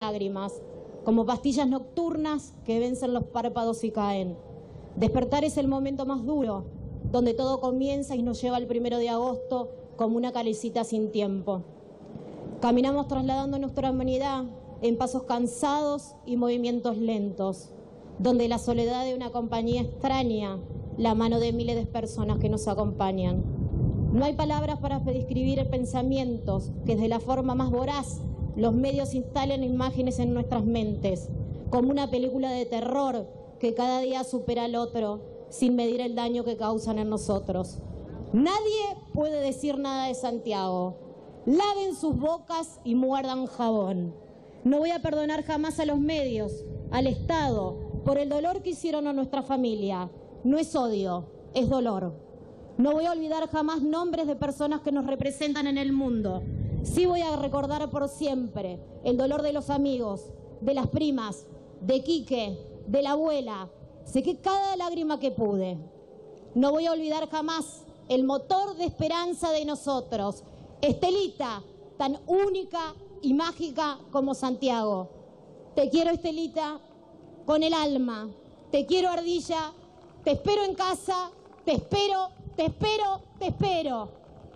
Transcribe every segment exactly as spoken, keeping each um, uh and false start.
lágrimas, como pastillas nocturnas que vencen los párpados y caen. Despertar es el momento más duro, donde todo comienza y nos lleva al primero de agosto como una calecita sin tiempo. Caminamos trasladando nuestra humanidad en pasos cansados y movimientos lentos, donde la soledad de una compañía extraña la mano de miles de personas que nos acompañan. No hay palabras para describir pensamientos que desde la forma más voraz los medios instalen imágenes en nuestras mentes, como una película de terror que cada día supera al otro sin medir el daño que causan en nosotros. Nadie puede decir nada de Santiago. Laven sus bocas y muerdan jabón. No voy a perdonar jamás a los medios, al Estado, por el dolor que hicieron a nuestra familia. No es odio, es dolor. No voy a olvidar jamás nombres de personas que nos representan en el mundo. Sí voy a recordar por siempre el dolor de los amigos, de las primas, de Quique, de la abuela. Sequé cada lágrima que pude. No voy a olvidar jamás el motor de esperanza de nosotros, Estelita, tan única y mágica como Santiago. Te quiero, Estelita, con el alma. Te quiero, Ardilla. Te espero en casa. Te espero, te espero, te espero.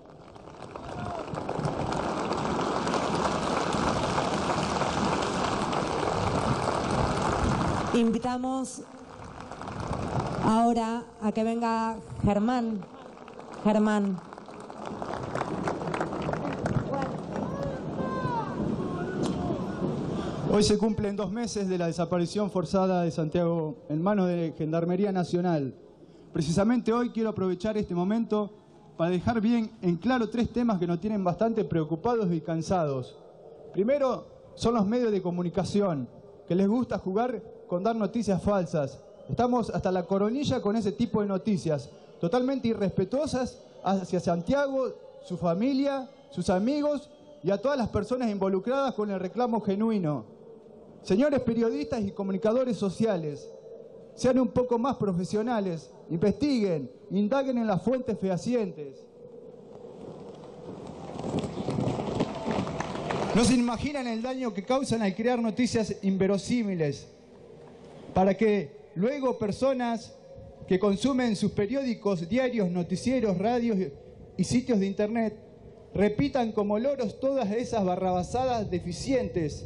Invitamos ahora a que venga Germán. Germán. Hoy se cumplen dos meses de la desaparición forzada de Santiago en manos de Gendarmería Nacional. Precisamente hoy quiero aprovechar este momento para dejar bien en claro tres temas que nos tienen bastante preocupados y cansados. Primero, son los medios de comunicación, que les gusta jugar con dar noticias falsas. Estamos hasta la coronilla con ese tipo de noticias, totalmente irrespetuosas hacia Santiago, su familia, sus amigos y a todas las personas involucradas con el reclamo genuino. Señores periodistas y comunicadores sociales, sean un poco más profesionales, investiguen, indaguen en las fuentes fehacientes. No se imaginan el daño que causan al crear noticias inverosímiles, para que luego personas que consumen sus periódicos, diarios, noticieros, radios y sitios de internet repitan como loros todas esas barrabasadas deficientes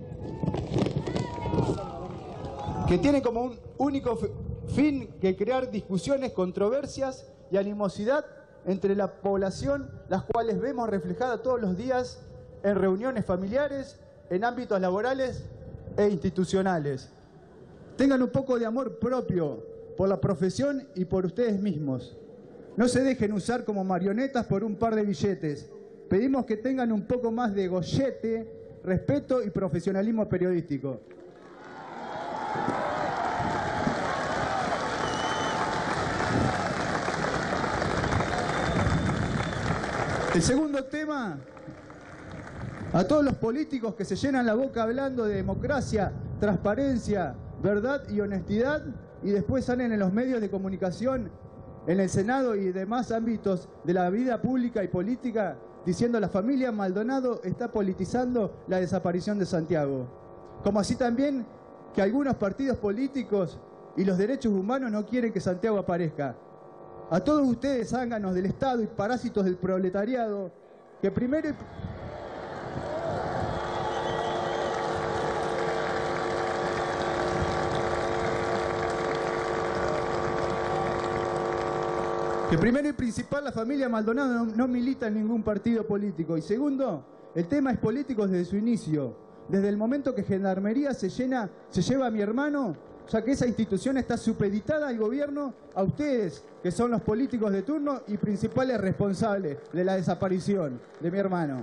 que tienen como un único fin que crear discusiones, controversias y animosidad entre la población, las cuales vemos reflejadas todos los días en reuniones familiares, en ámbitos laborales e institucionales. Tengan un poco de amor propio por la profesión y por ustedes mismos. No se dejen usar como marionetas por un par de billetes. Pedimos que tengan un poco más de gollete, respeto y profesionalismo periodístico. El segundo tema, a todos los políticos que se llenan la boca hablando de democracia, transparencia, verdad y honestidad y después salen en los medios de comunicación, en el Senado y demás ámbitos de la vida pública y política, diciendo la familia Maldonado está politizando la desaparición de Santiago. Como así también que algunos partidos políticos y los derechos humanos no quieren que Santiago aparezca. A todos ustedes, zánganos del Estado y parásitos del proletariado, que primero... Que primero y principal, la familia Maldonado no, no milita en ningún partido político. Y segundo, el tema es político desde su inicio. Desde el momento que Gendarmería se, llena, se lleva a mi hermano, ya que esa institución está supeditada al gobierno, a ustedes, que son los políticos de turno y principales responsables de la desaparición de mi hermano.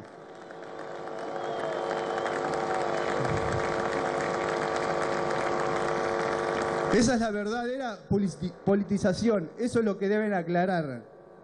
Esa es la verdadera politización, eso es lo que deben aclarar.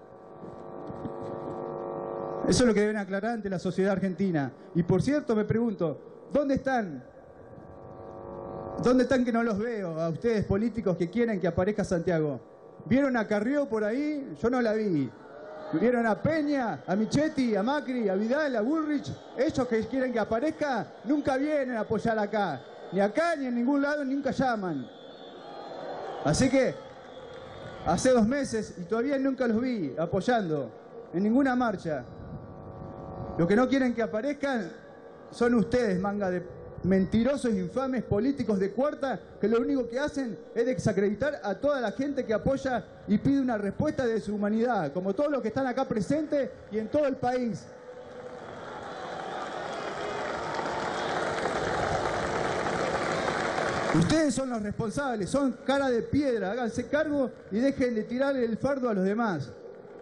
Eso es lo que deben aclarar ante la sociedad argentina. Y por cierto, me pregunto, ¿dónde están? ¿Dónde están que no los veo a ustedes políticos que quieren que aparezca Santiago? ¿Vieron a Carrió por ahí? Yo no la vi. Vieron a Peña, a Michetti, a Macri, a Vidal, a Bullrich. Ellos que quieren que aparezca nunca vienen a apoyar acá. Ni acá, ni en ningún lado, nunca llaman. Así que hace dos meses y todavía nunca los vi apoyando en ninguna marcha. Lo que no quieren que aparezcan son ustedes, manga de mentirosos, infames, políticos de cuarta, que lo único que hacen es desacreditar a toda la gente que apoya y pide una respuesta de su humanidad, como todos los que están acá presentes y en todo el país. Ustedes son los responsables, son cara de piedra, háganse cargo y dejen de tirar el fardo a los demás.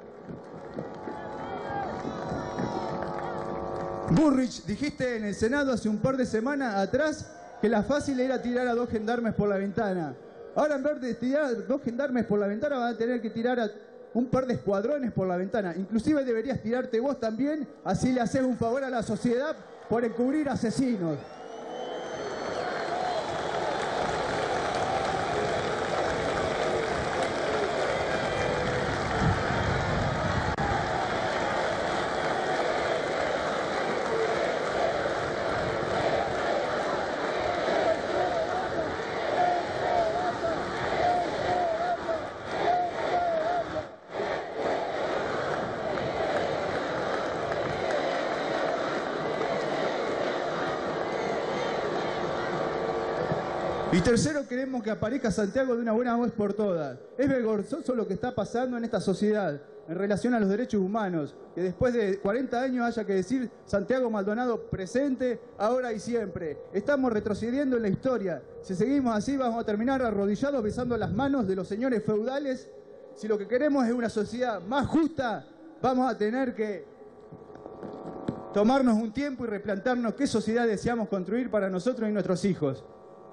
Bullrich, dijiste en el Senado hace un par de semanas atrás que la fácil era tirar a dos gendarmes por la ventana. Ahora en vez de tirar a dos gendarmes por la ventana van a tener que tirar a un par de escuadrones por la ventana. Inclusive deberías tirarte vos también, así le haces un favor a la sociedad por encubrir asesinos. Y tercero, queremos que aparezca Santiago de una buena vez por todas. Es vergonzoso lo que está pasando en esta sociedad en relación a los derechos humanos, que después de cuarenta años haya que decir Santiago Maldonado presente, ahora y siempre. Estamos retrocediendo en la historia. Si seguimos así vamos a terminar arrodillados besando las manos de los señores feudales. Si lo que queremos es una sociedad más justa, vamos a tener que tomarnos un tiempo y replantarnos qué sociedad deseamos construir para nosotros y nuestros hijos.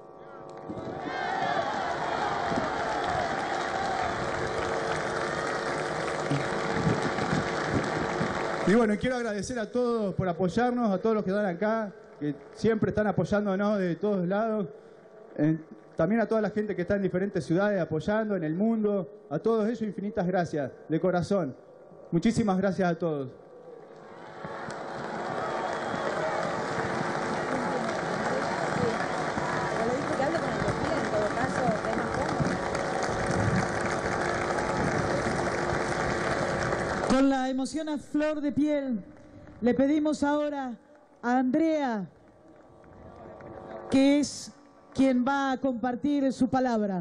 Y bueno, quiero agradecer a todos por apoyarnos, a todos los que están acá, que siempre están apoyándonos de todos lados. Eh, también a toda la gente que está en diferentes ciudades apoyando, en el mundo. A todos ellos infinitas gracias, de corazón. Muchísimas gracias a todos. Con la emoción a flor de piel, le pedimos ahora a Andrea, que es quien va a compartir su palabra.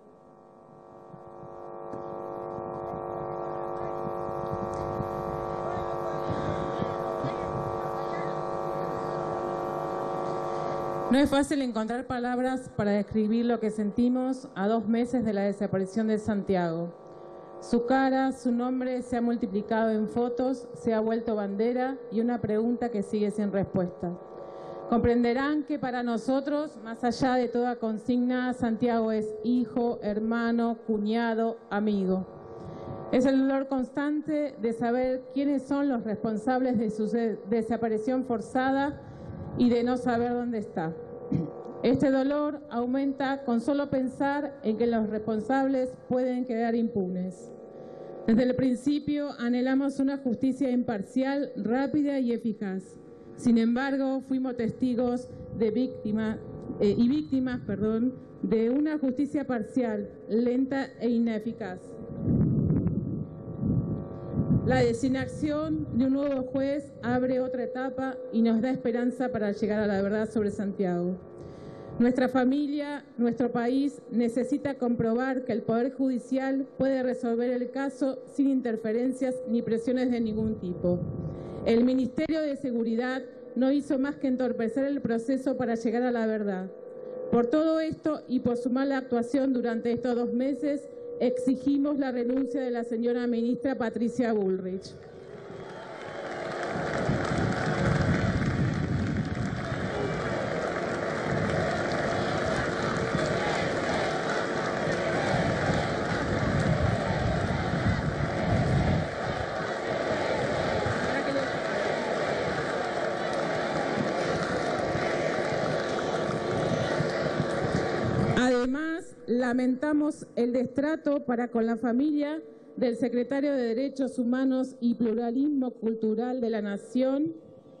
No es fácil encontrar palabras para describir lo que sentimos a dos meses de la desaparición de Santiago. Su cara, su nombre se ha multiplicado en fotos, se ha vuelto bandera y una pregunta que sigue sin respuesta. Comprenderán que para nosotros, más allá de toda consigna, Santiago es hijo, hermano, cuñado, amigo. Es el dolor constante de saber quiénes son los responsables de su desaparición forzada y de no saber dónde está. Este dolor aumenta con solo pensar en que los responsables pueden quedar impunes. Desde el principio anhelamos una justicia imparcial, rápida y eficaz. Sin embargo, fuimos testigos de víctimas eh, y víctimas, perdón, de una justicia parcial, lenta e ineficaz. La designación de un nuevo juez abre otra etapa y nos da esperanza para llegar a la verdad sobre Santiago. Nuestra familia, nuestro país, necesita comprobar que el Poder Judicial puede resolver el caso sin interferencias ni presiones de ningún tipo. El Ministerio de Seguridad no hizo más que entorpecer el proceso para llegar a la verdad. Por todo esto y por su mala actuación durante estos dos meses, exigimos la renuncia de la señora ministra Patricia Bullrich. Además, lamentamos el destrato para con la familia del Secretario de Derechos Humanos y Pluralismo Cultural de la Nación,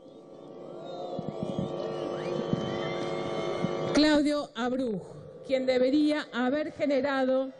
Claudio Abruj, quien debería haber generado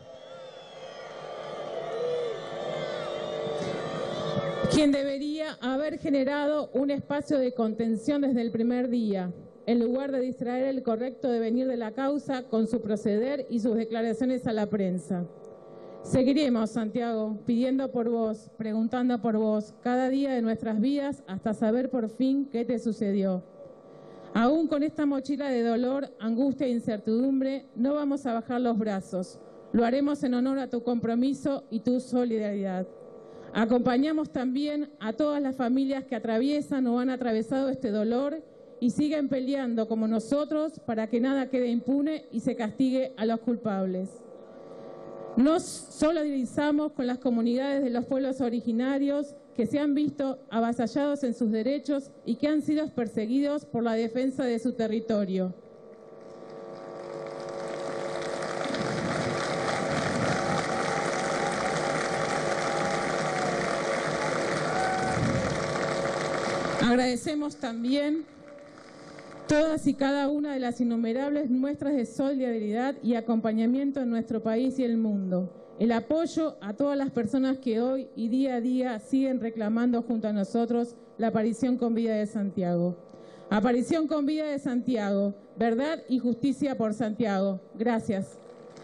quien debería haber generado un espacio de contención desde el primer día, en lugar de distraer el correcto devenir de la causa con su proceder y sus declaraciones a la prensa. Seguiremos, Santiago, pidiendo por vos, preguntando por vos, cada día de nuestras vidas hasta saber por fin qué te sucedió. Aún con esta mochila de dolor, angustia e incertidumbre, no vamos a bajar los brazos. Lo haremos en honor a tu compromiso y tu solidaridad. Acompañamos también a todas las familias que atraviesan o han atravesado este dolor y siguen peleando como nosotros para que nada quede impune y se castigue a los culpables. Nos solidarizamos con las comunidades de los pueblos originarios que se han visto avasallados en sus derechos y que han sido perseguidos por la defensa de su territorio. Agradecemos también todas y cada una de las innumerables muestras de solidaridad y acompañamiento en nuestro país y el mundo. El apoyo a todas las personas que hoy y día a día siguen reclamando junto a nosotros la aparición con vida de Santiago. Aparición con vida de Santiago, verdad y justicia por Santiago. Gracias.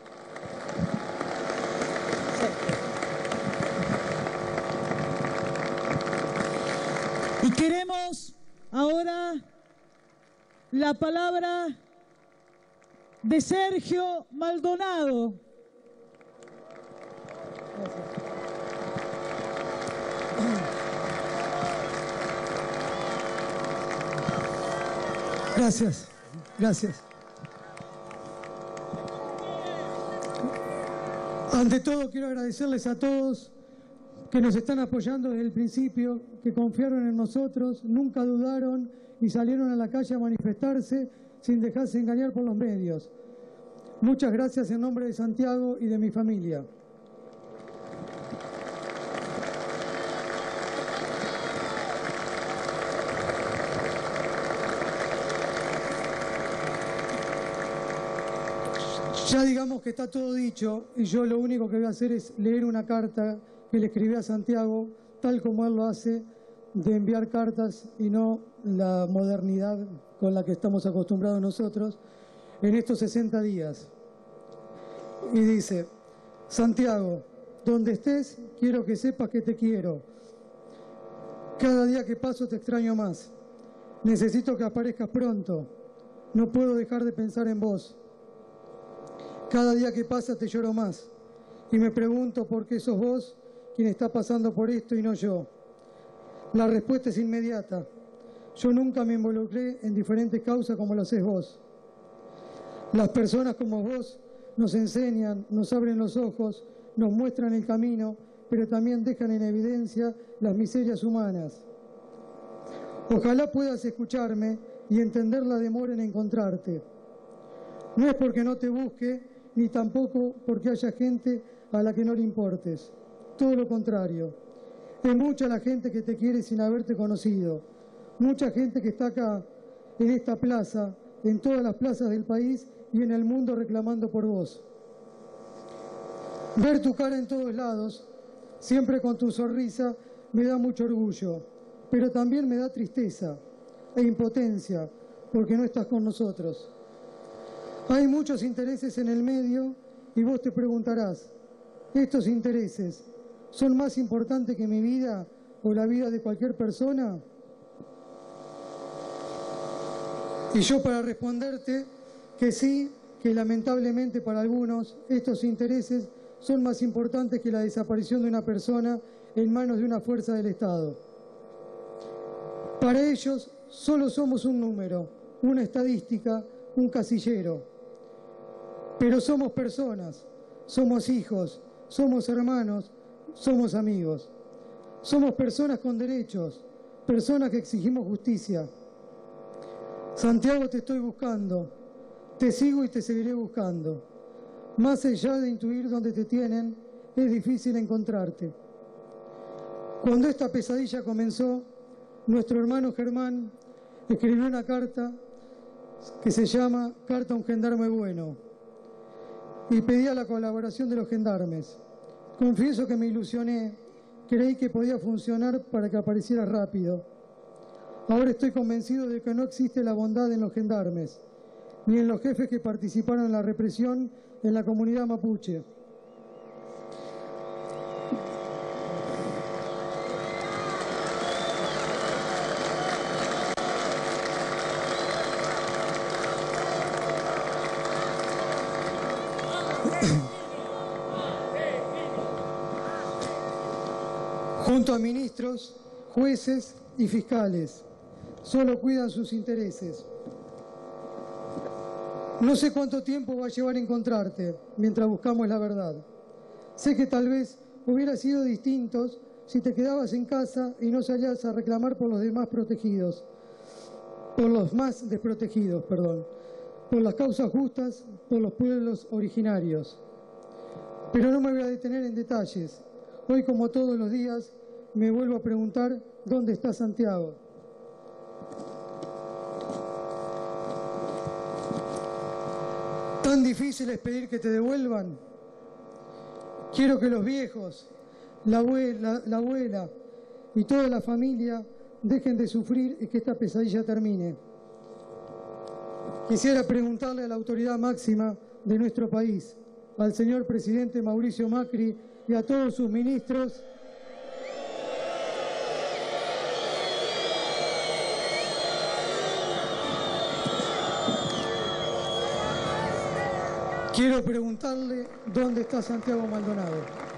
Y queremos ahora la palabra de Sergio Maldonado. Gracias, gracias. Ante todo quiero agradecerles a todos que nos están apoyando desde el principio, que confiaron en nosotros, nunca dudaron y salieron a la calle a manifestarse sin dejarse engañar por los medios. Muchas gracias en nombre de Santiago y de mi familia. Ya digamos que está todo dicho y yo lo único que voy a hacer es leer una carta que le escribí a Santiago, tal como él lo hace, de enviar cartas y no la modernidad con la que estamos acostumbrados nosotros en estos sesenta días. Y dice: Santiago, donde estés, quiero que sepas que te quiero. Cada día que paso te extraño más. Necesito que aparezcas pronto. No puedo dejar de pensar en vos. Cada día que pasa te lloro más y me pregunto por qué sos vos quien está pasando por esto y no yo. La respuesta es inmediata. Yo nunca me involucré en diferentes causas como lo haces vos. Las personas como vos nos enseñan, nos abren los ojos, nos muestran el camino, pero también dejan en evidencia las miserias humanas. Ojalá puedas escucharme y entender la demora en encontrarte. No es porque no te busque, ni tampoco porque haya gente a la que no le importes. Todo lo contrario. Es mucha la gente que te quiere sin haberte conocido. Mucha gente que está acá, en esta plaza, en todas las plazas del país y en el mundo reclamando por vos. Ver tu cara en todos lados, siempre con tu sonrisa, me da mucho orgullo, pero también me da tristeza e impotencia porque no estás con nosotros. Hay muchos intereses en el medio y vos te preguntarás, ¿estos intereses son más importantes que mi vida o la vida de cualquier persona? Y yo para responderte que sí, que lamentablemente para algunos estos intereses son más importantes que la desaparición de una persona en manos de una fuerza del Estado. Para ellos solo somos un número, una estadística, un casillero. Pero somos personas, somos hijos, somos hermanos, somos amigos. Somos personas con derechos, personas que exigimos justicia. Santiago, te estoy buscando, te sigo y te seguiré buscando. Más allá de intuir dónde te tienen, es difícil encontrarte. Cuando esta pesadilla comenzó, nuestro hermano Germán escribió una carta que se llama Carta a un gendarme bueno y pedía la colaboración de los gendarmes. Confieso que me ilusioné, creí que podía funcionar para que apareciera rápido. Ahora estoy convencido de que no existe la bondad en los gendarmes, ni en los jefes que participaron en la represión en la comunidad mapuche. Junto a ministros, jueces y fiscales, solo cuidan sus intereses. No sé cuánto tiempo va a llevar a encontrarte mientras buscamos la verdad. Sé que tal vez hubiera sido distintos si te quedabas en casa y no salías a reclamar por los demás protegidos, por los más desprotegidos, perdón, por las causas justas, por los pueblos originarios. Pero no me voy a detener en detalles. Hoy, como todos los días, me vuelvo a preguntar dónde está Santiago. ¿Tan difícil es pedir que te devuelvan? Quiero que los viejos, la abuela, la abuela y toda la familia dejen de sufrir y que esta pesadilla termine. Quisiera preguntarle a la autoridad máxima de nuestro país, al señor presidente Mauricio Macri y a todos sus ministros, quiero preguntarle dónde está Santiago Maldonado.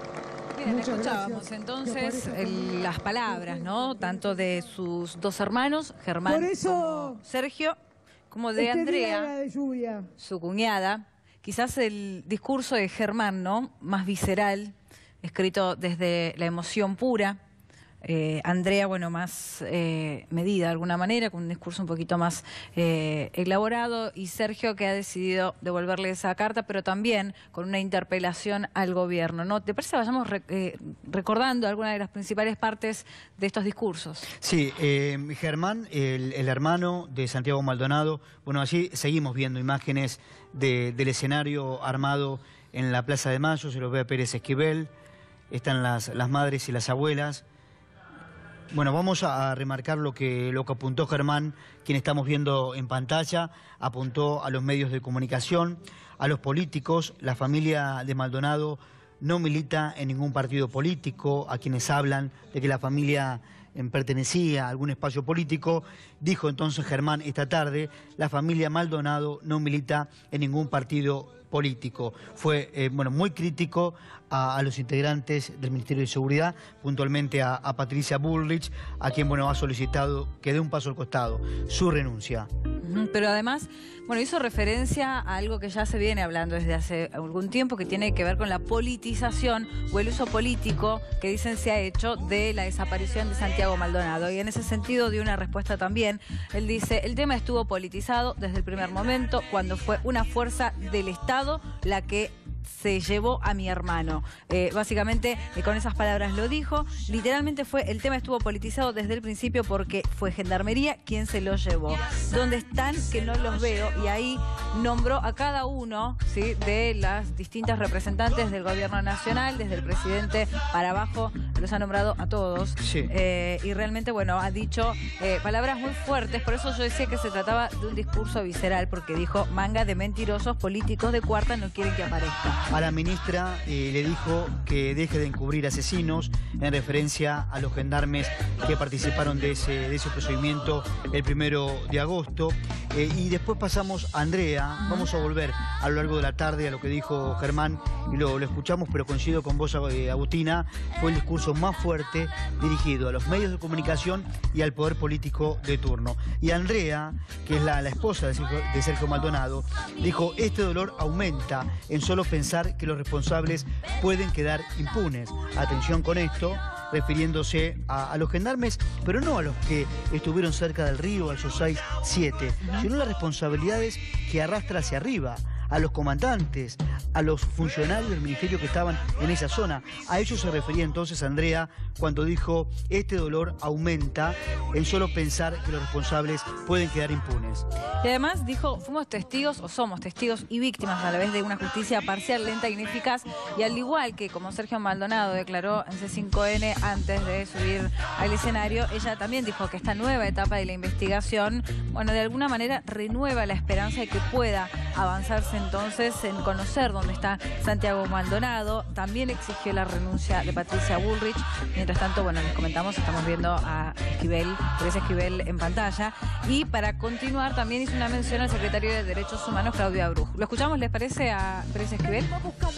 Bien, Muchas escuchábamos gracias. entonces el, las palabras, ¿no? Tanto de sus dos hermanos, Germán Por eso, como Sergio, como de este Andrea, día era de lluvia. su cuñada. Quizás el discurso de Germán, ¿no? Más visceral, escrito desde la emoción pura. Eh, Andrea, bueno, más eh, medida de alguna manera, con un discurso un poquito más eh, elaborado, y Sergio, que ha decidido devolverle esa carta, pero también con una interpelación al gobierno, ¿no? ¿Te parece que vayamos re eh, recordando algunas de las principales partes de estos discursos? Sí, eh, Germán, el, el hermano de Santiago Maldonado, bueno, allí seguimos viendo imágenes de, del escenario armado en la Plaza de Mayo, se los ve a Pérez Esquivel, están las, las madres y las abuelas. Bueno, vamos a remarcar lo que, lo que apuntó Germán, quien estamos viendo en pantalla, apuntó a los medios de comunicación, a los políticos. La familia de Maldonado no milita en ningún partido político, a quienes hablan de que la familia pertenecía a algún espacio político. Dijo entonces Germán esta tarde, la familia Maldonado no milita en ningún partido político. Fue eh, bueno, muy crítico a, a los integrantes del Ministerio de Seguridad, puntualmente a, a Patricia Bullrich, a quien bueno, ha solicitado que dé un paso al costado, su renuncia. Pero además, bueno, hizo referencia a algo que ya se viene hablando desde hace algún tiempo, que tiene que ver con la politización o el uso político que dicen se ha hecho de la desaparición de Santiago Maldonado. Y en ese sentido dio una respuesta también. Él dice, el tema estuvo politizado desde el primer momento, cuando fue una fuerza del Estado la que se llevó a mi hermano. Eh, básicamente, eh, con esas palabras lo dijo. Literalmente fue, el tema estuvo politizado desde el principio porque fue Gendarmería quien se lo llevó. ¿Dónde están? Que no los veo. Y ahí nombró a cada uno, ¿sí?, de las distintas representantes del gobierno nacional, desde el presidente para abajo, los ha nombrado a todos. Sí. Eh, y realmente, bueno, ha dicho eh, palabras muy fuertes. Por eso yo decía que se trataba de un discurso visceral, porque dijo, manga de mentirosos políticos de cuarta no quieren que aparezca. A la ministra eh, le dijo que deje de encubrir asesinos, en referencia a los gendarmes que participaron de ese, de ese procedimiento el primero de agosto. Eh, y después pasamos a Andrea. Vamos a volver a lo largo de la tarde a lo que dijo Germán y lo, lo escuchamos, pero coincido con vos, eh, Agustina. Fue el discurso más fuerte dirigido a los medios de comunicación y al poder político de turno. Y Andrea, que es la, la esposa de Sergio, de Sergio Maldonado, dijo, este dolor aumenta en solo pensar que los responsables pueden quedar impunes. Atención con esto, refiriéndose a, a los gendarmes, pero no a los que estuvieron cerca del río, al SOSAI siete, sino las responsabilidades que arrastra hacia arriba, a los comandantes, a los funcionarios del ministerio que estaban en esa zona. A ellos se refería entonces Andrea cuando dijo: este dolor aumenta en solo pensar que los responsables pueden quedar impunes. Y además dijo: fuimos testigos o somos testigos y víctimas a la vez de una justicia parcial, lenta e ineficaz. Y al igual que como Sergio Maldonado declaró en C cinco N antes de subir al escenario, ella también dijo que esta nueva etapa de la investigación, bueno, de alguna manera renueva la esperanza de que pueda avanzarse entonces en conocer dónde está Santiago Maldonado. También exigió la renuncia de Patricia Bullrich. Mientras tanto, bueno, les comentamos, estamos viendo a Esquivel, Teresa Esquivel en pantalla. Y para continuar, también hizo una mención al secretario de Derechos Humanos, Claudio Abruj. ¿Lo escuchamos, les parece, a Teresa Esquivel?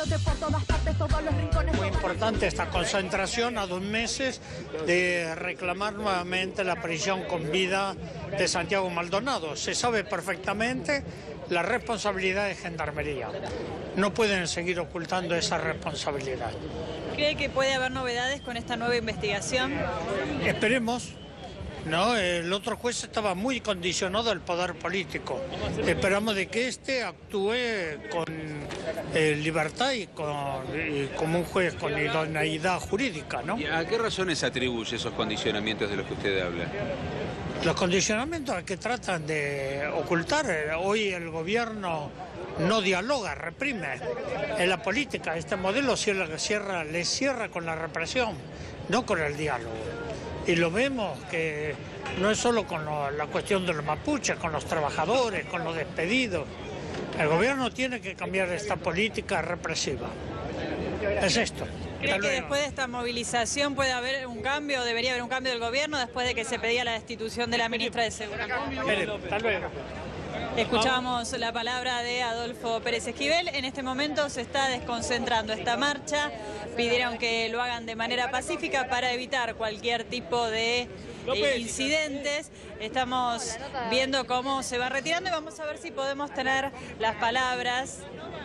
Muy importante esta concentración a dos meses de reclamar nuevamente la prisión con vida de Santiago Maldonado. Se sabe perfectamente la responsabilidad de Gendarmería. No pueden seguir ocultando esa responsabilidad. ¿Cree que puede haber novedades con esta nueva investigación? Esperemos. No, el otro juez estaba muy condicionado al poder político. Esperamos de que éste actúe con eh, libertad y, con, y como un juez con idoneidad jurídica, ¿no? ¿Y a qué razones atribuye esos condicionamientos de los que usted habla? Los condicionamientos que tratan de ocultar. Hoy el gobierno no dialoga, reprime. En la política este modelo cierra, cierra, le cierra con la represión, no con el diálogo. Y lo vemos que no es solo con lo, la cuestión de los mapuches, con los trabajadores, con los despedidos. El gobierno tiene que cambiar esta política represiva. Es esto. ¿Cree que después de esta movilización puede haber un cambio, debería haber un cambio del gobierno después de que se pedía la destitución de la ministra de Seguridad? Hasta luego. Escuchamos la palabra de Adolfo Pérez Esquivel. En este momento se está desconcentrando esta marcha. Pidieron que lo hagan de manera pacífica para evitar cualquier tipo de eh, incidentes. Estamos viendo cómo se va retirando y vamos a ver si podemos tener las palabras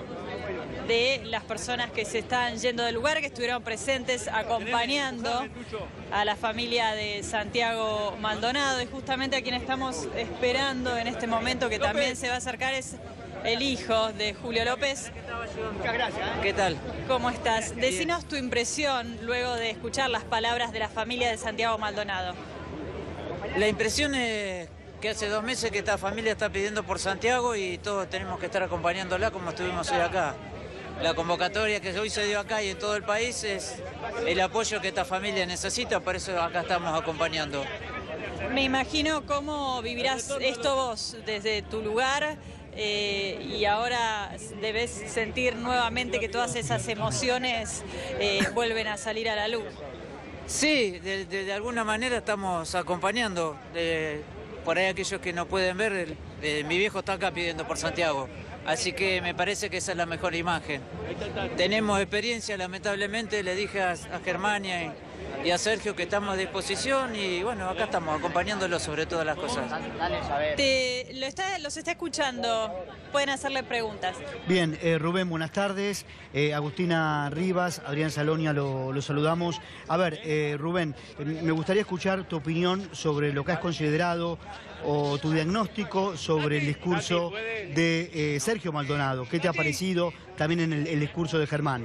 de las personas que se están yendo del lugar, que estuvieron presentes acompañando a la familia de Santiago Maldonado. Y justamente a quien estamos esperando en este momento, que también se va a acercar, es el hijo de Julio López. Muchas gracias. ¿Qué tal? ¿Cómo estás? Decinos tu impresión luego de escuchar las palabras de la familia de Santiago Maldonado. La impresión es que hace dos meses que esta familia está pidiendo por Santiago y todos tenemos que estar acompañándola como estuvimos hoy acá. La convocatoria que hoy se dio acá y en todo el país es el apoyo que esta familia necesita, por eso acá estamos acompañando. Me imagino cómo vivirás esto vos desde tu lugar eh, y ahora debes sentir nuevamente que todas esas emociones eh, vuelven a salir a la luz. Sí, de, de, de alguna manera estamos acompañando. De, por ahí aquellos que no pueden ver, el, eh, mi viejo está acá pidiendo por Santiago. Así que me parece que esa es la mejor imagen. Tenemos experiencia, lamentablemente, le dije a, a Germania y, y a Sergio que estamos a disposición y bueno, acá estamos acompañándolos sobre todas las cosas. Te, lo está, los está escuchando, pueden hacerle preguntas. Bien, eh, Rubén, buenas tardes. Eh, Agustina Rivas, Adrián Salonia, lo, lo saludamos. A ver, eh, Rubén, eh, me gustaría escuchar tu opinión sobre lo que has considerado o tu diagnóstico sobre el discurso de eh, Sergio Maldonado. ¿Qué te ha parecido también en el, el discurso de Germán?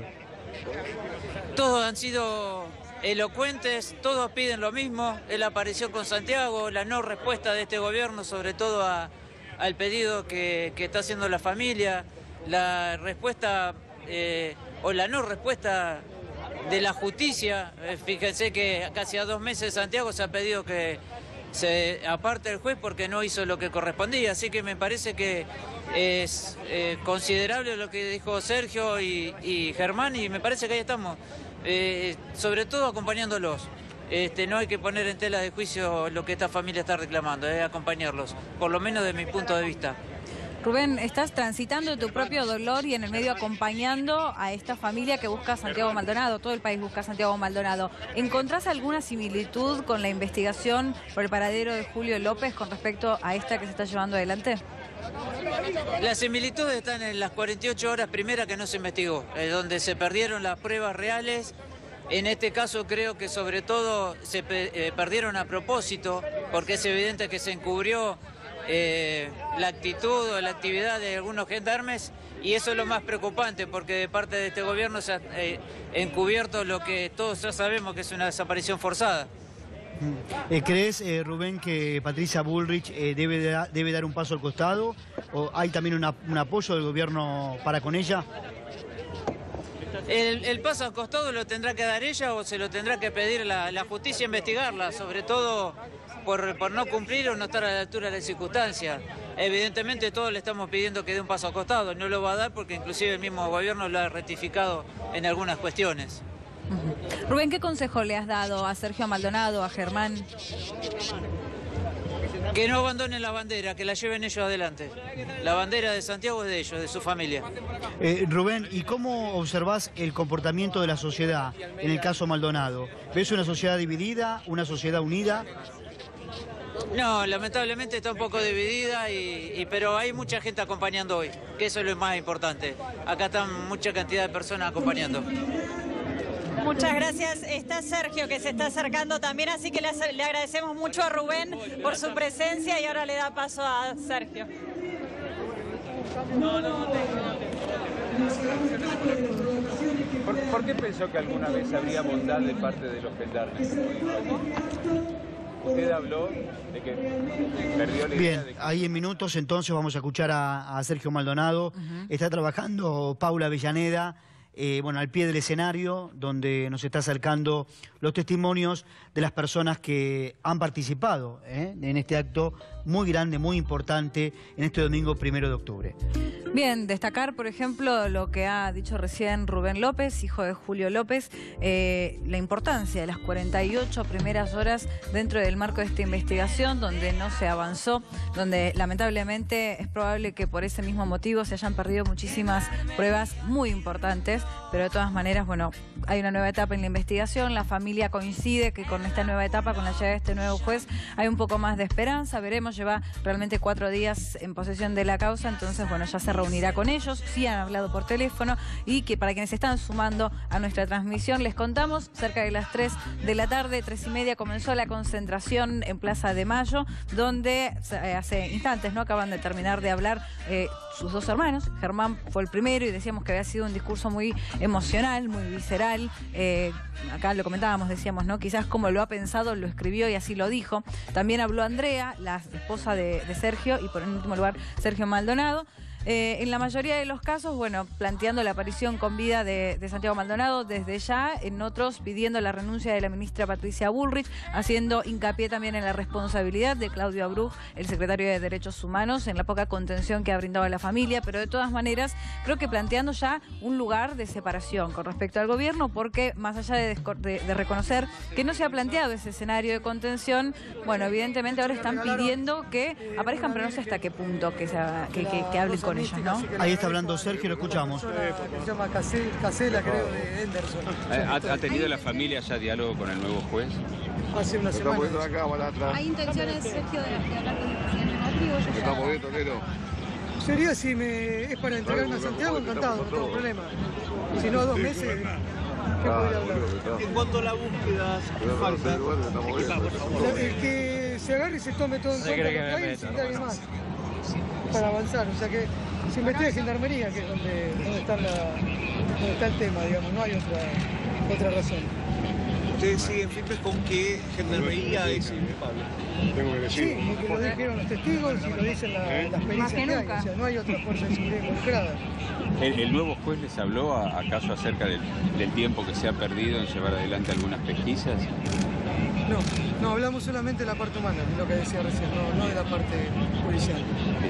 Todos han sido elocuentes, todos piden lo mismo, él apareció con Santiago, la no respuesta de este gobierno, sobre todo a, al pedido que, que está haciendo la familia, la respuesta eh, o la no respuesta de la justicia. Eh, fíjense que casi a dos meses Santiago se ha pedido que se aparte el juez porque no hizo lo que correspondía, así que me parece que es eh, considerable lo que dijo Sergio y, y Germán y me parece que ahí estamos, eh, sobre todo acompañándolos. Este, no hay que poner en tela de juicio lo que esta familia está reclamando, es acompañarlos, por lo menos de mi punto de vista. Rubén, estás transitando tu propio dolor y en el medio acompañando a esta familia que busca a Santiago Maldonado, todo el país busca a Santiago Maldonado. ¿Encontrás alguna similitud con la investigación por el paradero de Julio López con respecto a esta que se está llevando adelante? Las similitudes están en las cuarenta y ocho horas primeras que no se investigó, eh, donde se perdieron las pruebas reales. En este caso creo que sobre todo se eh, perdieron a propósito, porque es evidente que se encubrió eh, la actitud o la actividad de algunos gendarmes, y eso es lo más preocupante, porque de parte de este gobierno se ha eh, encubierto lo que todos ya sabemos que es una desaparición forzada. Eh, ¿Crees, eh, Rubén, que Patricia Bullrich eh, debe, da, debe dar un paso al costado? ¿O hay también una, un apoyo del gobierno para con ella? El, el paso al costado lo tendrá que dar ella o se lo tendrá que pedir la, la justicia, investigarla, sobre todo por, por no cumplir o no estar a la altura de las circunstancias. Evidentemente todos le estamos pidiendo que dé un paso al costado, no lo va a dar porque inclusive el mismo gobierno lo ha rectificado en algunas cuestiones. Uh-huh. Rubén, ¿qué consejo le has dado a Sergio Maldonado, a Germán? Que no abandonen la bandera, que la lleven ellos adelante. La bandera de Santiago es de ellos, de su familia. Eh, Rubén, ¿y cómo observás el comportamiento de la sociedad en el caso Maldonado? ¿Ves una sociedad dividida, una sociedad unida? No, lamentablemente está un poco dividida, y, y, pero hay mucha gente acompañando hoy, que eso es lo más importante. Acá están mucha cantidad de personas acompañando. Muchas gracias. Está Sergio, que se está acercando también, así que le, le agradecemos mucho a Rubén por su presencia y ahora le da paso a Sergio. No, no, no. ¿Por, ¿Por qué pensó que alguna vez habría bondad de parte de los gendarmes? Usted habló de que perdió la idea. Bien, de que... ahí en minutos entonces vamos a escuchar a, a Sergio Maldonado. Uh-huh. Está trabajando Paula Avellaneda, eh, bueno, al pie del escenario, donde nos está acercando los testimonios de las personas que han participado ¿eh? en este acto muy grande, muy importante, en este domingo primero de octubre. Bien, destacar, por ejemplo, lo que ha dicho recién Rubén López, hijo de Julio López, eh, la importancia de las cuarenta y ocho primeras horas dentro del marco de esta investigación, donde no se avanzó, donde lamentablemente es probable que por ese mismo motivo se hayan perdido muchísimas pruebas muy importantes, pero de todas maneras, bueno, hay una nueva etapa en la investigación, la familia coincide que con esta nueva etapa, con la llegada de este nuevo juez, hay un poco más de esperanza, veremos, lleva realmente cuatro días en posesión de la causa, entonces, bueno, ya se reunirá con ellos, sí han hablado por teléfono, y que para quienes están sumando a nuestra transmisión, les contamos, cerca de las tres de la tarde, tres y media, comenzó la concentración en Plaza de Mayo, donde eh, hace instantes, ¿no?, acaban de terminar de hablar eh, sus dos hermanos. Germán fue el primero y decíamos que había sido un discurso muy emocional, muy visceral. Eh, acá lo comentábamos, decíamos, ¿no?, quizás como lo ha pensado, lo escribió y así lo dijo. También habló Andrea, la esposa de, de Sergio, y por en último lugar Sergio Maldonado. Eh, en la mayoría de los casos, bueno, planteando la aparición con vida de, de Santiago Maldonado desde ya, en otros pidiendo la renuncia de la ministra Patricia Bullrich, haciendo hincapié también en la responsabilidad de Claudio Abruz, el secretario de Derechos Humanos, en la poca contención que ha brindado a la familia, pero de todas maneras creo que planteando ya un lugar de separación con respecto al gobierno, porque más allá de, de, de reconocer que no se ha planteado ese escenario de contención, bueno, evidentemente ahora están pidiendo que aparezcan, pero no sé hasta qué punto que, se, que, que, que hablen con ellos, ¿no? Ahí está hablando Sergio, lo escuchamos. Que se llama Casela, creo, de Henderson. ¿Ha, ¿Ha tenido la familia ya diálogo con el nuevo juez? Hace una semana. ¿Hay intenciones, Sergio, de, de hablar con el presidente Macri o ya ya? Sería si me es para entregarme a Santiago, encantado, no tengo problema. Si no, dos meses, ¿qué podría hablar? En cuanto a la búsqueda, falta. El que se agarre y se tome todo en cuenta lo que hay y se indague más para avanzar. O sea que se investiga Gendarmería, que es donde, donde, está la, donde está el tema, digamos, no hay otra, otra razón. Ustedes siguen firmes con que Gendarmería es culpable. Sí, porque lo dijeron los testigos y lo dicen la, las pericias que, que hay. O sea, no hay otra fuerza de seguridad involucrada. ¿El, el nuevo juez les habló a, acaso acerca del, del tiempo que se ha perdido en llevar adelante algunas pesquisas? No, no, hablamos solamente de la parte humana, de lo que decía recién, no, no de la parte policial.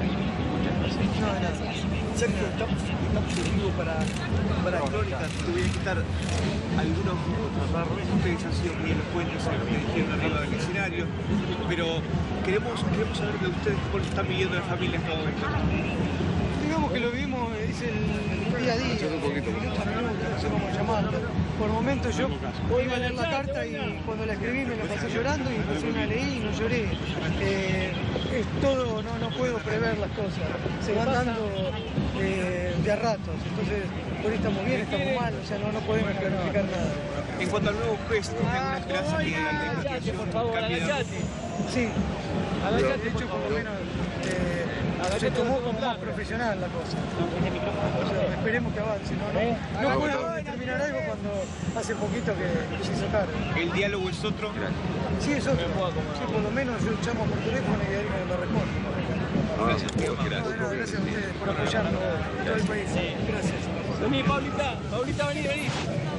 No, de nada. Sergio, estamos, estamos en vivo para, para Crónica. Te voy a quitar algunos minutos. Ustedes han sido muy elocuentes en lo que dijeron arriba del escenario, pero queremos, queremos saber de ustedes cómo lo están viviendo la familia en este momento. Digamos que lo vivimos, es el día a día, minuto a minuto, no sé cómo llamarlo. Por momentos yo iba a leer la carta y cuando la escribí me la pasé llorando y recién la leí y no lloré. Eh, es todo, no, no puedo prever las cosas, se van dando eh, de a ratos, entonces por ahí estamos bien, estamos mal, o sea, no, no podemos planificar nada. En cuanto al nuevo juez, ¿tengo una esperanza que la investigación cambie? Sí, de hecho por lo menos eh, se tomó como más profesional la cosa. O sea, esperemos que avance, ¿no? No, no puedo determinar algo cuando hace poquito que, que se hizo cargo. ¿El diálogo es otro? Sí, es otro. Sí, por lo menos yo llamo por teléfono y alguien me responde. Gracias, Diego, gracias. Bueno, gracias a ustedes por apoyarnos todo el país. Gracias. Vení, Paulita, Paulita, vení, vení.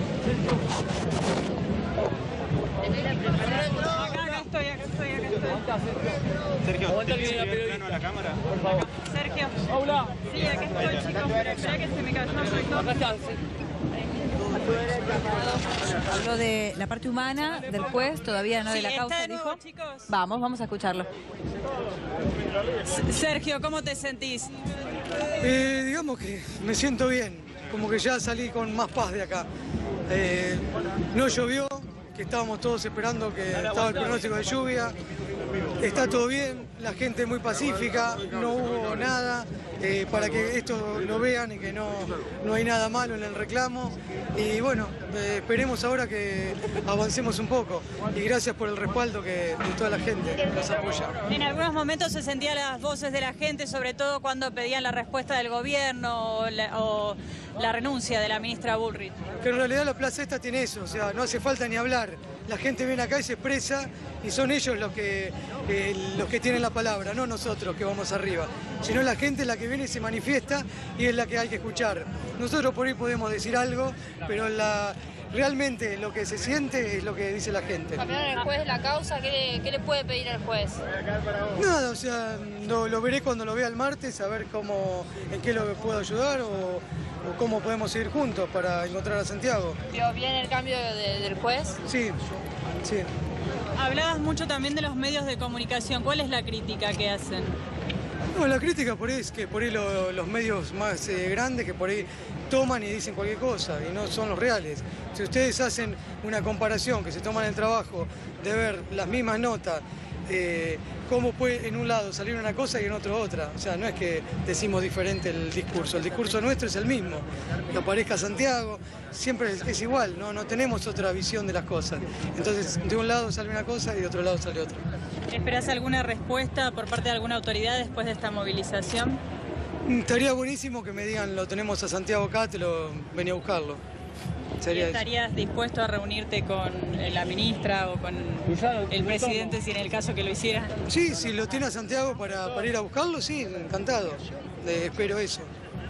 Acá, acá estoy, acá estoy, acá estoy. Sergio, ¿te pido el plano a la cámara? Por favor. Sergio. Paula. Sí, acá estoy, chicos, pero espera que se me cayó el proyector. Acá está. Habló de la parte humana del juez, todavía no de Sí, la causa, está de nuevo, dijo. chicos. Vamos, vamos a escucharlo. Sergio, ¿cómo te sentís? Eh, digamos que me siento bien, como que ya salí con más paz de acá. Eh, no llovió, que estábamos todos esperando que estaba el pronóstico de lluvia. Está todo bien, la gente es muy pacífica, no hubo nada, eh, para que esto lo vean y que no, no hay nada malo en el reclamo. Y bueno, eh, esperemos ahora que avancemos un poco. Y gracias por el respaldo que, de toda la gente que nos apoya. En algunos momentos se sentían las voces de la gente, sobre todo cuando pedían la respuesta del gobierno o la, o la renuncia de la ministra Bullrich. Que en realidad la plaza esta tiene eso, o sea, no hace falta ni hablar. La gente viene acá y se expresa y son ellos los que, eh, los que tienen la palabra, no nosotros que vamos arriba, sino la gente la que viene y se manifiesta y es la que hay que escuchar. Nosotros por ahí podemos decir algo, pero la, realmente lo que se siente es lo que dice la gente. ¿Cambiaron el juez la causa? ¿Qué le, qué le puede pedir al juez? Nada, o sea, lo, lo veré cuando lo vea el martes, a ver cómo, en qué lo puedo ayudar o, o cómo podemos seguir juntos para encontrar a Santiago. ¿Vio bien el cambio de, del juez? Sí, sí. Hablabas mucho también de los medios de comunicación. ¿Cuál es la crítica que hacen? No, la crítica por ahí es que por ahí lo, los medios más eh, grandes que por ahí toman y dicen cualquier cosa y no son los reales. Si ustedes hacen una comparación, que se toman el trabajo de ver las mismas notas, eh, cómo puede en un lado salir una cosa y en otro otra. O sea, no es que decimos diferente el discurso, el discurso nuestro es el mismo. Que aparezca Santiago, siempre es, es igual, ¿no? No tenemos otra visión de las cosas. Entonces, de un lado sale una cosa y de otro lado sale otra. ¿Esperás alguna respuesta por parte de alguna autoridad después de esta movilización? Estaría buenísimo que me digan, lo tenemos a Santiago acá, te lo venía a buscarlo. Sería eso. ¿Estarías dispuesto a reunirte con la ministra o con el presidente si en el caso que lo hiciera? Sí, si lo tiene a Santiago para, para ir a buscarlo, sí, encantado. Eh, espero eso.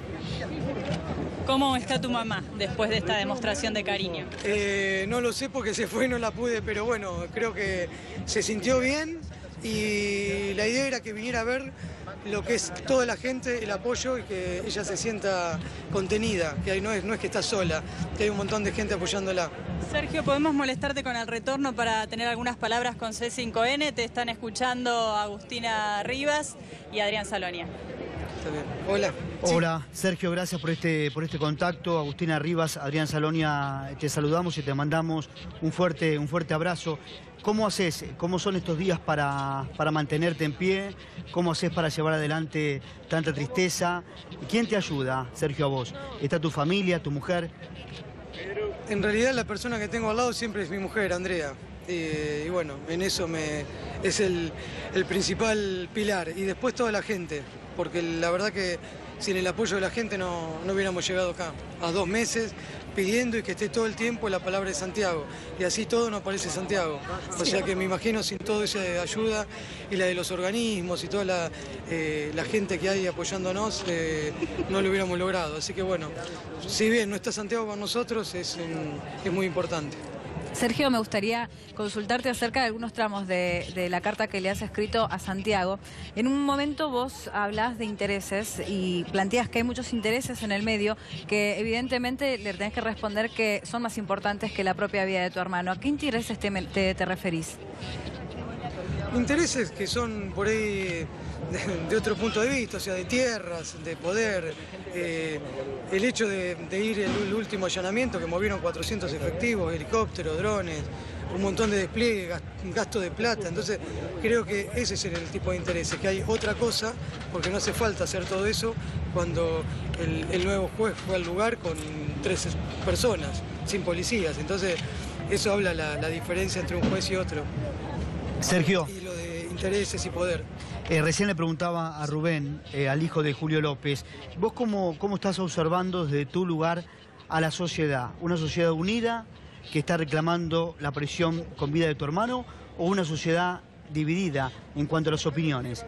¿Cómo está tu mamá después de esta demostración de cariño? Eh, no lo sé porque se fue y no la pude, pero bueno, creo que se sintió bien y la idea era que viniera a ver lo que es toda la gente, el apoyo y que ella se sienta contenida, que no es, no es que está sola, que hay un montón de gente apoyándola. Sergio, ¿podemos molestarte con el retorno para tener algunas palabras con C cinco N? Te están escuchando Agustina Rivas y Adrián Salonia. Está bien. Hola. Hola, Sergio, gracias por este, por este contacto. Agustina Rivas, Adrián Salonia, te saludamos y te mandamos un fuerte, un fuerte abrazo. ¿Cómo haces? ¿Cómo son estos días para, para mantenerte en pie? ¿Cómo haces para llevar adelante tanta tristeza? ¿Quién te ayuda, Sergio, a vos? ¿Está tu familia, tu mujer? En realidad la persona que tengo al lado siempre es mi mujer, Andrea. Y, y bueno, en eso me, es el, el principal pilar. Y después toda la gente, porque la verdad que sin el apoyo de la gente no, no hubiéramos llegado acá. A dos meses pidiendo y que esté todo el tiempo la palabra de Santiago. Y así todo nos parece Santiago. O sea que me imagino sin toda esa ayuda y la de los organismos y toda la, eh, la gente que hay apoyándonos, eh, no lo hubiéramos logrado. Así que bueno, si bien no está Santiago con nosotros, es, un, es muy importante. Sergio, me gustaría consultarte acerca de algunos tramos de, de la carta que le has escrito a Santiago. En un momento vos hablas de intereses y planteas que hay muchos intereses en el medio que evidentemente le tenés que responder que son más importantes que la propia vida de tu hermano. ¿A qué intereses te, te, te referís? Intereses que son por ahí de, de otro punto de vista, o sea, de tierras, de poder. Eh, el hecho de, de ir el, el último allanamiento, que movieron cuatrocientos efectivos, helicópteros, drones, un montón de despliegue, gasto de plata. Entonces, creo que ese es el, el tipo de intereses, que hay otra cosa, porque no hace falta hacer todo eso cuando el, el nuevo juez fue al lugar con tres personas, sin policías. Entonces, eso habla la, la diferencia entre un juez y otro. Sergio. Y lo de intereses y poder. Eh, recién le preguntaba a Rubén, eh, al hijo de Julio López, ¿vos cómo, cómo estás observando desde tu lugar a la sociedad? ¿Una sociedad unida que está reclamando la prisión con vida de tu hermano o una sociedad dividida en cuanto a las opiniones?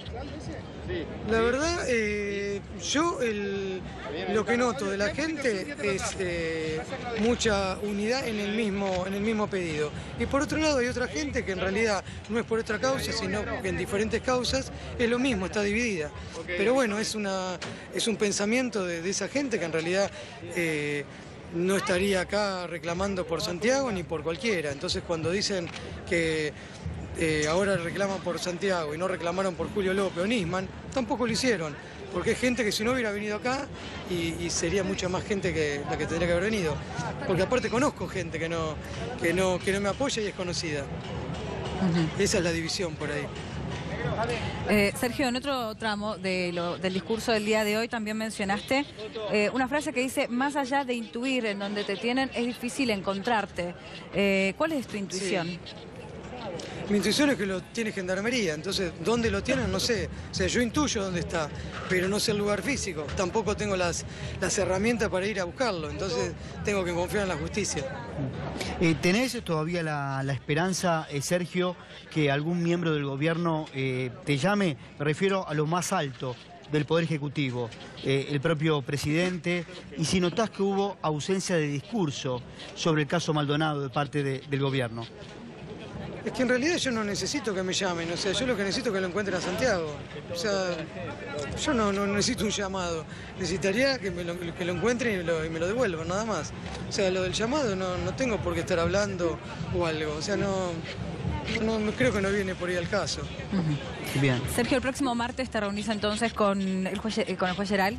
La verdad, eh, yo el, lo que noto de la gente es eh, mucha unidad en el, mismo, en el mismo pedido. Y por otro lado hay otra gente que en realidad no es por otra causa, sino en diferentes causas es lo mismo, está dividida. Pero bueno, es, una, es un pensamiento de, de esa gente que en realidad eh, no estaría acá reclamando por Santiago ni por cualquiera. Entonces cuando dicen que Eh, ahora reclaman por Santiago y no reclamaron por Julio López o Nisman, tampoco lo hicieron, porque es gente que si no hubiera venido acá y, y sería mucha más gente que la que tendría que haber venido, porque aparte conozco gente que no, que no, que no me apoya y es conocida. Uh-huh. Esa es la división por ahí. Eh, Sergio, en otro tramo de lo, del discurso del día de hoy también mencionaste eh, una frase que dice: más allá de intuir en donde te tienen, es difícil encontrarte. Eh, ¿Cuál es tu intuición? Sí. Mi intuición es que lo tiene Gendarmería, entonces ¿dónde lo tienen? No sé. O sea, yo intuyo dónde está, pero no sé el lugar físico. Tampoco tengo las, las herramientas para ir a buscarlo, entonces tengo que confiar en la justicia. Eh, ¿Tenés todavía la, la esperanza, eh, Sergio, que algún miembro del gobierno eh, te llame? Me refiero a lo más alto del Poder Ejecutivo, eh, el propio presidente, y si notás que hubo ausencia de discurso sobre el caso Maldonado de parte de, del gobierno. Es que en realidad yo no necesito que me llamen, o sea, yo lo que necesito es que lo encuentren a Santiago. O sea, yo no, no necesito un llamado, necesitaría que, me lo, que lo encuentren y, lo, y me lo devuelvan, nada más. O sea, lo del llamado no, no tengo por qué estar hablando o algo, o sea, no, no, no creo que no viene por ahí al caso. Uh-huh. Bien. Sergio, el próximo martes te reunís entonces con el juez, con el juez Geral.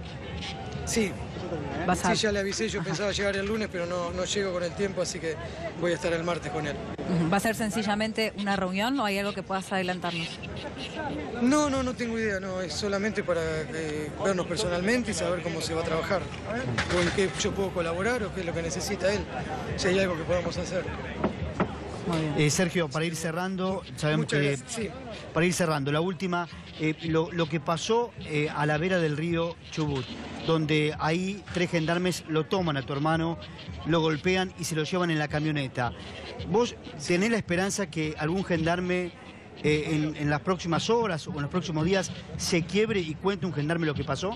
Sí. ¿Vas a... Sí, ya le avisé, yo Ajá. pensaba llegar el lunes, pero no, no llego con el tiempo, así que voy a estar el martes con él. ¿Va a ser sencillamente una reunión o hay algo que puedas adelantarnos? No, no, no tengo idea, no, es solamente para eh, vernos personalmente y saber cómo se va a trabajar, o en qué yo puedo colaborar o qué es lo que necesita él, si hay algo que podamos hacer. Muy bien. Eh, Sergio, para ir cerrando, sabemos Muchas que... gracias, sí. Para ir cerrando, la última, eh, lo, lo que pasó eh, a la vera del río Chubut, donde ahí tres gendarmes lo toman a tu hermano, lo golpean y se lo llevan en la camioneta. ¿Vos tenés la esperanza que algún gendarme eh, en, en las próximas horas o en los próximos días se quiebre y cuente un gendarme lo que pasó?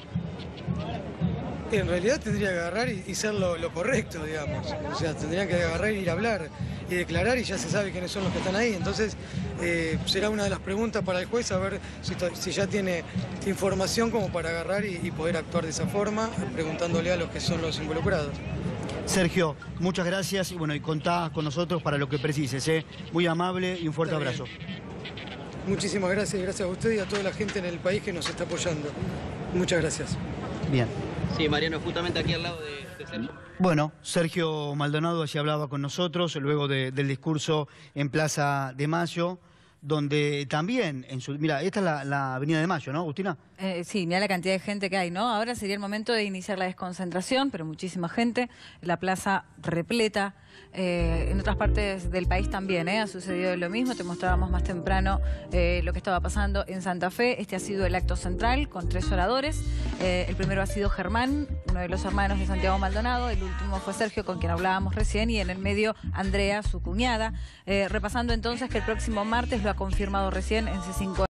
En realidad tendría que agarrar y, y ser lo, lo correcto, digamos. O sea, tendrían que agarrar y ir a hablar y declarar y ya se sabe quiénes son los que están ahí. Entonces, eh, será una de las preguntas para el juez, a ver si, si ya tiene información como para agarrar y, y poder actuar de esa forma, preguntándole a los que son los involucrados. Sergio, muchas gracias y bueno, y contá con nosotros para lo que precises, ¿eh? Muy amable y un fuerte abrazo. Muchísimas gracias, gracias a usted y a toda la gente en el país que nos está apoyando. Muchas gracias. Bien. Sí, Mariano, justamente aquí al lado de, de Sergio. Bueno, Sergio Maldonado allí hablaba con nosotros luego de, del discurso en Plaza de Mayo, donde también, en su, mira, esta es la, la Avenida de Mayo, ¿no, Agustina? Eh, sí, mira la cantidad de gente que hay, ¿no? Ahora sería el momento de iniciar la desconcentración, pero muchísima gente, la plaza repleta. Eh, en otras partes del país también ¿eh? ha sucedido lo mismo. Te mostrábamos más temprano eh, lo que estaba pasando en Santa Fe. Este ha sido el acto central con tres oradores. Eh, el primero ha sido Germán, uno de los hermanos de Santiago Maldonado. El último fue Sergio, con quien hablábamos recién, y en el medio Andrea, su cuñada. Eh, repasando entonces que el próximo martes, lo ha confirmado recién en C cinco